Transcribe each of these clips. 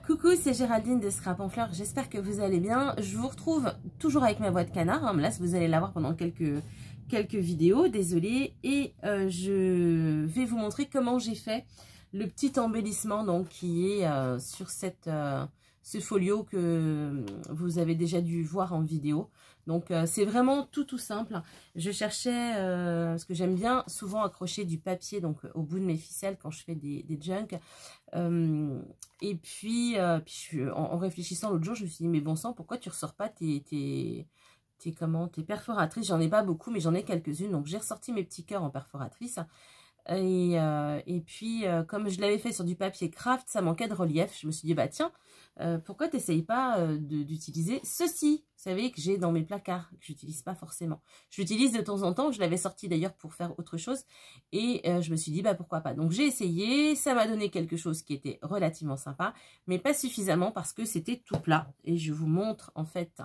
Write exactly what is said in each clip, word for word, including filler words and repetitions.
Coucou, c'est Géraldine de Scrap en Fleurs, j'espère que vous allez bien. Je vous retrouve toujours avec ma voix de canard, hein. Là vous allez la voir pendant quelques, quelques vidéos, désolée. Et euh, je vais vous montrer comment j'ai fait le petit embellissement donc, qui est euh, sur cette, euh, ce folio que vous avez déjà dû voir en vidéo. Donc euh, c'est vraiment tout tout simple. Je cherchais, euh, parce que j'aime bien souvent accrocher du papier donc au bout de mes ficelles quand je fais des, des junks. Euh, et puis, euh, puis je, en, en réfléchissant l'autre jour, je me suis dit, mais bon sang, pourquoi tu ressors pas tes, tes, tes, comment, tes perforatrices? J'en ai pas beaucoup, mais j'en ai quelques-unes. Donc j'ai ressorti mes petits cœurs en perforatrice. Et, euh, et puis, euh, comme je l'avais fait sur du papier craft, ça manquait de relief. Je me suis dit, bah tiens, euh, pourquoi tu n'essayes pas euh, d'utiliser ceci? Vous savez, que j'ai dans mes placards, que j'utilise pas forcément. Je l'utilise de temps en temps, je l'avais sorti d'ailleurs pour faire autre chose. Et euh, je me suis dit, bah pourquoi pas. Donc j'ai essayé, ça m'a donné quelque chose qui était relativement sympa, mais pas suffisamment parce que c'était tout plat. Et je vous montre en fait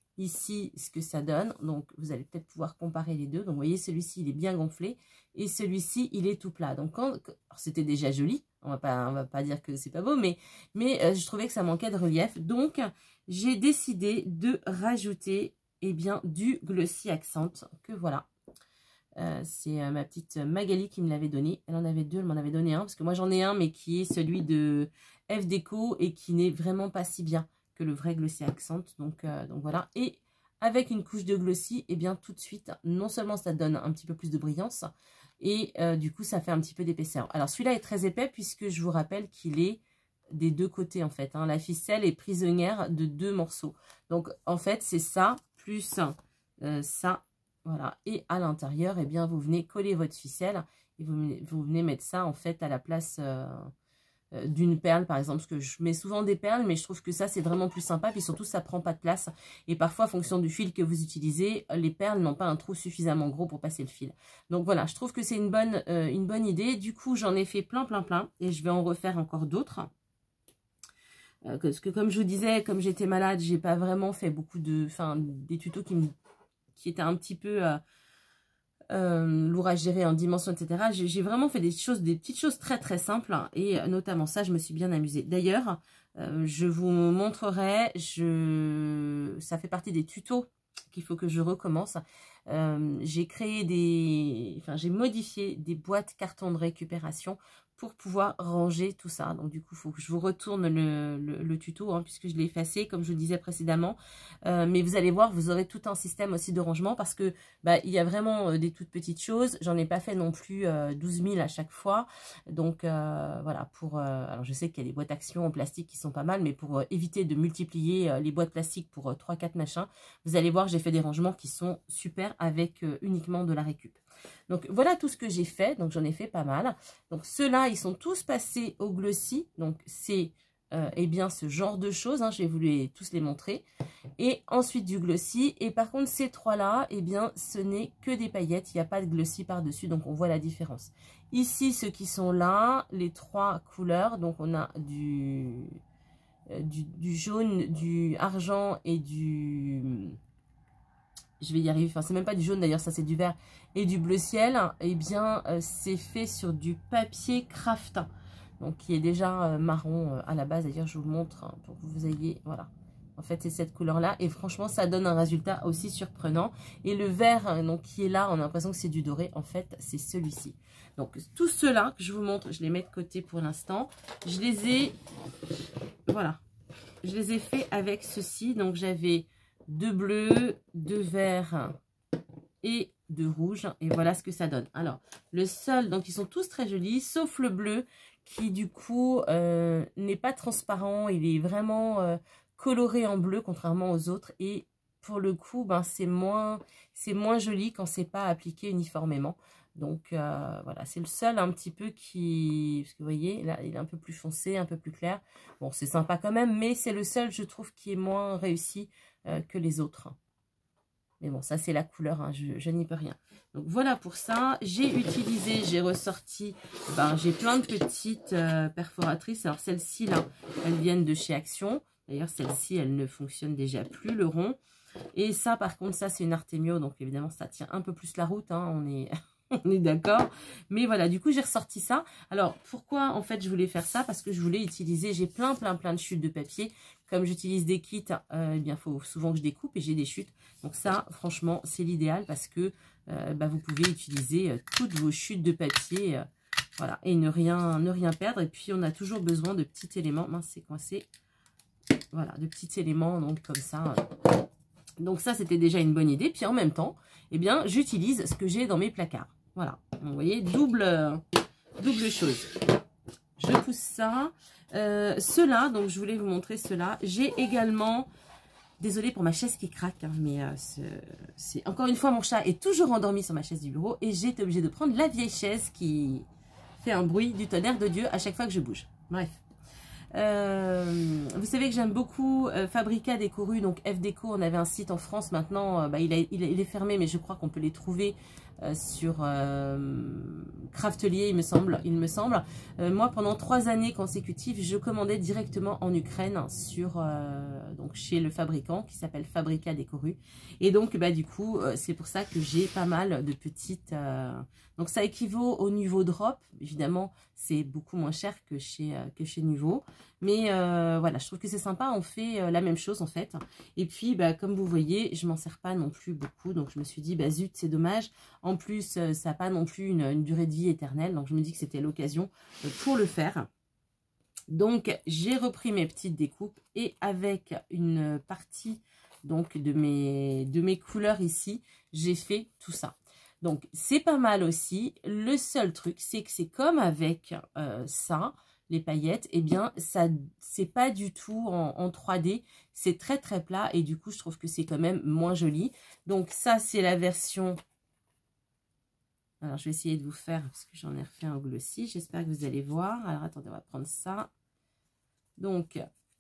ici ce que ça donne. Donc vous allez peut-être pouvoir comparer les deux. Donc vous voyez, celui-ci il est bien gonflé et celui-ci il est tout plat. Donc quand c'était déjà joli, on va pas on va pas dire que c'est pas beau, mais mais euh, je trouvais que ça manquait de relief. Donc j'ai décidé de rajouter eh bien du glossy accent que voilà. Euh, c'est euh, ma petite Magali qui me l'avait donné. Elle en avait deux, elle m'en avait donné un parce que moi j'en ai un mais qui est celui de F Déco et qui n'est vraiment pas si bien que le vrai glossy accent. Donc, euh, donc voilà. Et avec une couche de glossy, et eh bien tout de suite, non seulement ça donne un petit peu plus de brillance, et euh, du coup ça fait un petit peu d'épaisseur. Alors celui-là est très épais puisque je vous rappelle qu'il est des deux côtés en fait. Hein. La ficelle est prisonnière de deux morceaux. Donc en fait c'est ça plus euh, ça. Voilà. Et à l'intérieur, eh bien vous venez coller votre ficelle et vous, vous venez mettre ça en fait à la place... Euh, d'une perle par exemple, parce que je mets souvent des perles mais je trouve que ça c'est vraiment plus sympa, puis surtout ça prend pas de place et parfois en fonction du fil que vous utilisez, les perles n'ont pas un trou suffisamment gros pour passer le fil. Donc voilà, je trouve que c'est une bonne euh, une bonne idée. Du coup j'en ai fait plein plein plein et je vais en refaire encore d'autres euh, parce que comme je vous disais, comme j'étais malade, j'ai pas vraiment fait beaucoup de enfin des tutos qui me qui étaient un petit peu euh, Euh, lourd à gérer en dimension, et cetera. J'ai vraiment fait des choses, des petites choses très très simples hein, et notamment ça, je me suis bien amusée. D'ailleurs, euh, je vous montrerai, je... ça fait partie des tutos qu'il faut que je recommence. Euh, j'ai créé des, enfin j'ai modifié des boîtes carton de récupération pour pouvoir ranger tout ça. Donc du coup, il faut que je vous retourne le, le, le tuto, hein, puisque je l'ai effacé, comme je vous le disais précédemment. Euh, mais vous allez voir, vous aurez tout un système aussi de rangement, parce que bah, il y a vraiment euh, des toutes petites choses. J'en ai pas fait non plus euh, douze mille à chaque fois. Donc euh, voilà, pour... Euh, alors je sais qu'il y a des boîtes actions en plastique qui sont pas mal, mais pour euh, éviter de multiplier euh, les boîtes plastiques pour euh, trois quatre machins, vous allez voir, j'ai fait des rangements qui sont super avec euh, uniquement de la récup. Donc voilà tout ce que j'ai fait, donc j'en ai fait pas mal. Donc ceux-là, ils sont tous passés au glossy, donc c'est euh, eh bien ce genre de choses, hein, je vais vous les, tous les montrer. Et ensuite du glossy, et par contre ces trois-là, eh bien ce n'est que des paillettes, il n'y a pas de glossy par-dessus, donc on voit la différence. Ici, ceux qui sont là, les trois couleurs, donc on a du, euh, du, du jaune, du argent et du... je vais y arriver, enfin c'est même pas du jaune d'ailleurs, ça c'est du vert et du bleu ciel, et eh bien euh, c'est fait sur du papier craft, donc qui est déjà euh, marron euh, à la base. D'ailleurs je vous montre hein, pour que vous ayez, voilà, en fait c'est cette couleur là et franchement ça donne un résultat aussi surprenant. Et le vert hein, donc qui est là, on a l'impression que c'est du doré, en fait c'est celui-ci. Donc tous ceux-là que je vous montre, je les mets de côté pour l'instant, je les ai, voilà, je les ai fait avec ceci. Donc j'avais de bleu, de vert et de rouge. Et voilà ce que ça donne. Alors, le seul, donc ils sont tous très jolis, sauf le bleu qui du coup euh, n'est pas transparent. Il est vraiment euh, coloré en bleu contrairement aux autres. Et pour le coup, ben, c'est moins, c'est moins joli quand c'est pas appliqué uniformément. Donc euh, voilà, c'est le seul un petit peu qui... Parce que vous voyez, là, il est un peu plus foncé, un peu plus clair. Bon, c'est sympa quand même, mais c'est le seul, je trouve, qui est moins réussi euh, que les autres. Mais bon, ça, c'est la couleur, hein, je, je n'y peux rien. Donc voilà pour ça. J'ai utilisé, j'ai ressorti... Ben, j'ai plein de petites euh, perforatrices. Alors celles-ci, là, elles viennent de chez Action. D'ailleurs, celle-ci, elle ne fonctionne déjà plus, le rond. Et ça, par contre, ça, c'est une Artemio. Donc évidemment, ça tient un peu plus la route. Hein, on est... On est d'accord. Mais voilà, du coup, j'ai ressorti ça. Alors, pourquoi, en fait, je voulais faire ça? Parce que je voulais utiliser, j'ai plein, plein, plein de chutes de papier. Comme j'utilise des kits, euh, eh bien, il faut souvent que je découpe et j'ai des chutes. Donc ça, franchement, c'est l'idéal parce que euh, bah, vous pouvez utiliser euh, toutes vos chutes de papier. Euh, voilà, et ne rien, ne rien perdre. Et puis, on a toujours besoin de petits éléments. Mince, c'est coincé. Voilà, de petits éléments, donc comme ça. Euh. Donc ça, c'était déjà une bonne idée. Puis en même temps, eh bien, j'utilise ce que j'ai dans mes placards. Voilà, vous voyez, double, double chose. Je pousse ça. Euh, cela, donc je voulais vous montrer cela. J'ai également, désolée pour ma chaise qui craque, hein, mais euh, c'est encore une fois, mon chat est toujours endormi sur ma chaise du bureau et j'ai été obligée de prendre la vieille chaise qui fait un bruit du tonnerre de Dieu à chaque fois que je bouge. Bref. Euh, vous savez que j'aime beaucoup euh, Fabrica Décoru, donc F Déco. On avait un site en France maintenant, euh, bah, il, a, il, a, il est fermé, mais je crois qu'on peut les trouver euh, sur euh, Craftelier, il me semble. Il me semble. Euh, moi, pendant trois années consécutives, je commandais directement en Ukraine sur euh, donc chez le fabricant qui s'appelle Fabrica Décoru. Et donc, bah, du coup, euh, c'est pour ça que j'ai pas mal de petites. Euh, donc, ça équivaut au Nuvo Drop. Évidemment, c'est beaucoup moins cher que chez euh, que chez Nuvo. Mais euh, voilà, je trouve que c'est sympa, on fait euh, la même chose en fait. Et puis, bah, comme vous voyez, je m'en sers pas non plus beaucoup. Donc, je me suis dit, bah zut, c'est dommage. En plus, euh, ça n'a pas non plus une, une durée de vie éternelle. Donc, je me dis que c'était l'occasion euh, pour le faire. Donc, j'ai repris mes petites découpes et avec une partie donc de mes, de mes couleurs ici, j'ai fait tout ça. Donc, c'est pas mal aussi. Le seul truc, c'est que c'est comme avec euh, ça, les paillettes, eh bien, ça c'est pas du tout en, en trois D. C'est très, très plat et du coup, je trouve que c'est quand même moins joli. Donc, ça, c'est la version... Alors, je vais essayer de vous faire, parce que j'en ai refait un glossy. J'espère que vous allez voir. Alors, attendez, on va prendre ça. Donc,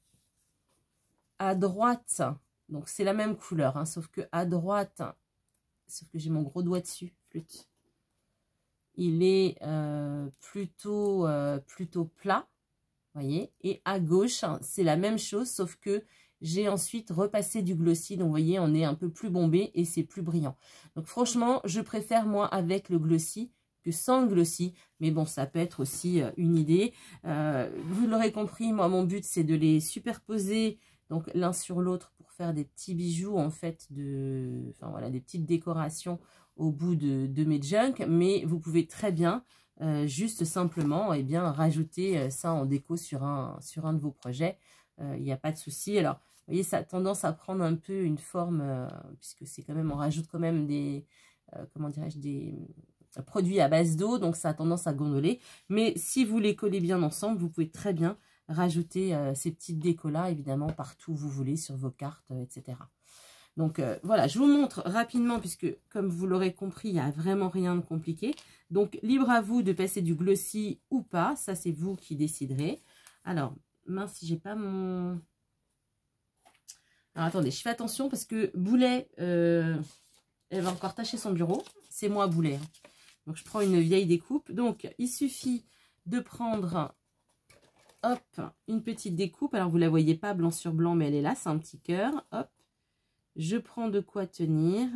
à droite, donc c'est la même couleur, hein, sauf que à droite... Sauf que j'ai mon gros doigt dessus, flûte. Il est euh, plutôt, euh, plutôt plat, voyez. Et à gauche, hein, c'est la même chose, sauf que j'ai ensuite repassé du glossy. Donc, vous voyez, on est un peu plus bombé et c'est plus brillant. Donc, franchement, je préfère, moi, avec le glossy que sans le glossy. Mais bon, ça peut être aussi euh, une idée. Euh, vous l'aurez compris, moi, mon but, c'est de les superposer donc l'un sur l'autre pour faire des petits bijoux, en fait, de, enfin voilà, des petites décorations au bout de, de mes junk. Mais vous pouvez très bien, euh, juste simplement, eh bien, rajouter euh, ça en déco sur un, sur un de vos projets. Il euh, n'y a pas de souci. Alors, vous voyez, ça a tendance à prendre un peu une forme, euh, puisque c'est quand même, on rajoute quand même des, euh, comment dirais-je, des euh, produits à base d'eau, donc ça a tendance à gondoler. Mais si vous les collez bien ensemble, vous pouvez très bien rajouter euh, ces petites décos-là, évidemment, partout où vous voulez, sur vos cartes, euh, et cetera. Donc, euh, voilà, je vous montre rapidement, puisque, comme vous l'aurez compris, il n'y a vraiment rien de compliqué. Donc, libre à vous de passer du glossy ou pas. Ça, c'est vous qui déciderez. Alors, mince, si j'ai pas mon... Alors, attendez, je fais attention, parce que Boulet, euh, elle va encore tâcher son bureau. C'est moi, Boulet. Hein. Donc, je prends une vieille découpe. Donc, il suffit de prendre... Hop, une petite découpe. Alors, vous ne la voyez pas blanc sur blanc, mais elle est là. C'est un petit cœur. Hop. Je prends de quoi tenir.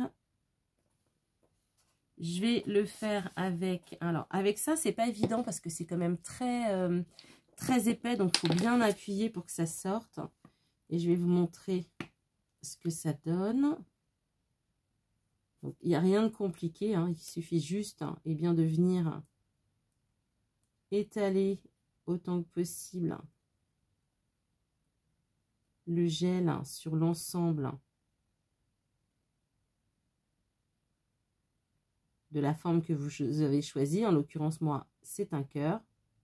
Je vais le faire avec... Alors, avec ça, c'est pas évident parce que c'est quand même très, euh, très épais. Donc, il faut bien appuyer pour que ça sorte. Et je vais vous montrer ce que ça donne. Donc, il n'y a rien de compliqué. Hein. Il suffit juste hein, eh bien, de venir étaler autant que possible le gel sur l'ensemble de la forme que vous avez choisie. En l'occurrence, moi, c'est un cœur.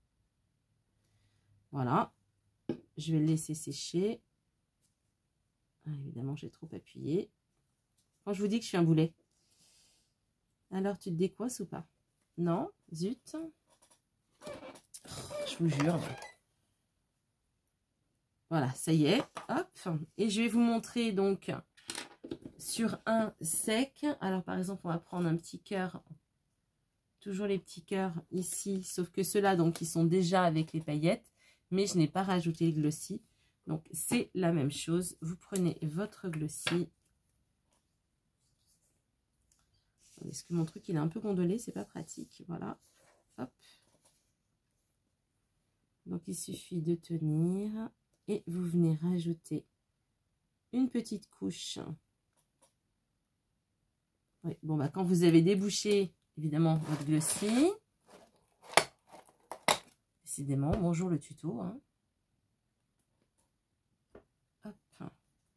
Voilà. Je vais le laisser sécher. Ah, évidemment, j'ai trop appuyé. Quand je vous dis que je suis un boulet. Alors, tu te décoisses ou pas? Non, zut. Je vous jure. Voilà, ça y est. Hop. Et je vais vous montrer donc sur un sec. Alors, par exemple, on va prendre un petit cœur. Toujours les petits cœurs ici. Sauf que ceux-là, donc, ils sont déjà avec les paillettes. Mais je n'ai pas rajouté le glossy. Donc, c'est la même chose. Vous prenez votre glossy. Est-ce que mon truc il est un peu gondolé, c'est pas pratique. Voilà. Hop. Donc il suffit de tenir et vous venez rajouter une petite couche. Oui, bon bah quand vous avez débouché évidemment votre glossy. Décidément, bonjour le tuto. Hein. Hop.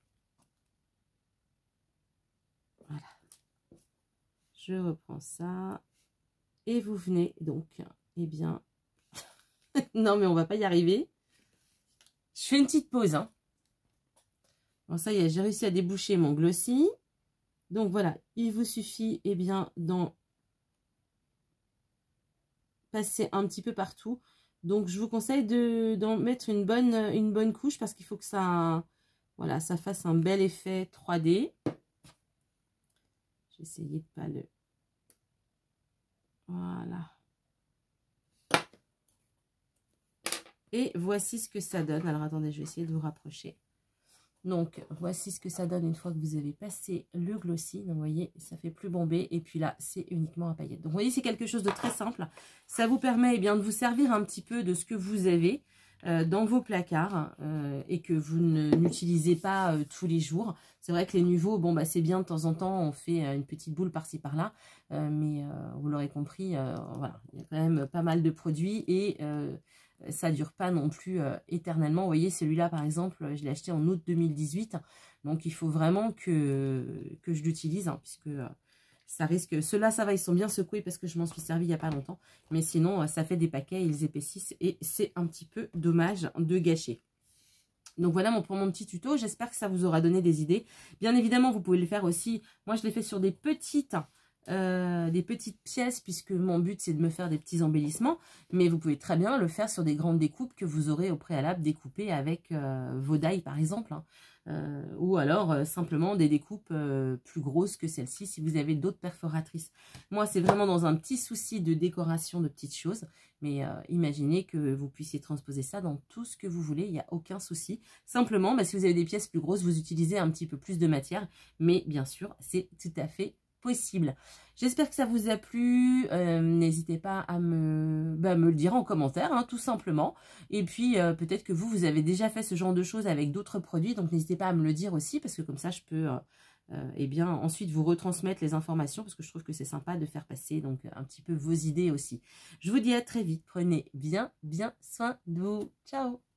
Voilà. Je reprends ça. Et vous venez donc, eh bien, non mais on va pas y arriver. Je fais une petite pause. Hein. Bon, ça y est, j'ai réussi à déboucher mon glossy. Donc voilà, il vous suffit, eh bien, d'en passer un petit peu partout. Donc je vous conseille de d'en mettre une bonne, une bonne couche parce qu'il faut que ça, voilà, ça fasse un bel effet trois D. J'ai essayé de pas le... Voilà. Et voici ce que ça donne. Alors attendez, je vais essayer de vous rapprocher. Donc voici ce que ça donne une fois que vous avez passé le glossy. Donc vous voyez, ça fait plus bombé. Et puis là, c'est uniquement à paillettes. Donc vous voyez, c'est quelque chose de très simple. Ça vous permet eh bien, de vous servir un petit peu de ce que vous avez euh, dans vos placards euh, et que vous n'utilisez pas euh, tous les jours. C'est vrai que les Nuvo, bon bah c'est bien de temps en temps, on fait euh, une petite boule par-ci par-là. Euh, mais euh, vous l'aurez compris, euh, voilà, il y a quand même pas mal de produits et... Euh, ça dure pas non plus euh, éternellement. Vous voyez, celui-là, par exemple, je l'ai acheté en août deux mille dix-huit. Donc, il faut vraiment que, que je l'utilise, hein, puisque euh, ça risque... Ceux-là, ça va, ils sont bien secoués parce que je m'en suis servi il n'y a pas longtemps. Mais sinon, euh, ça fait des paquets, ils épaississent et c'est un petit peu dommage de gâcher. Donc voilà mon, pour mon petit tuto. J'espère que ça vous aura donné des idées. Bien évidemment, vous pouvez le faire aussi. Moi, je l'ai fait sur des petites... Euh, des petites pièces puisque mon but c'est de me faire des petits embellissements, mais vous pouvez très bien le faire sur des grandes découpes que vous aurez au préalable découpées avec euh, vos die par exemple, hein. euh, ou alors euh, simplement des découpes euh, plus grosses que celle-ci si vous avez d'autres perforatrices. Moi c'est vraiment dans un petit souci de décoration de petites choses, mais euh, imaginez que vous puissiez transposer ça dans tout ce que vous voulez, il n'y a aucun souci. Simplement bah, si vous avez des pièces plus grosses, vous utilisez un petit peu plus de matière, mais bien sûr c'est tout à fait possible. J'espère que ça vous a plu. Euh, n'hésitez pas à me, bah, me le dire en commentaire, hein, tout simplement. Et puis, euh, peut-être que vous, vous avez déjà fait ce genre de choses avec d'autres produits. Donc, n'hésitez pas à me le dire aussi, parce que comme ça, je peux euh, euh, eh bien, ensuite vous retransmettre les informations, parce que je trouve que c'est sympa de faire passer donc un petit peu vos idées aussi. Je vous dis à très vite. Prenez bien, bien soin de vous. Ciao!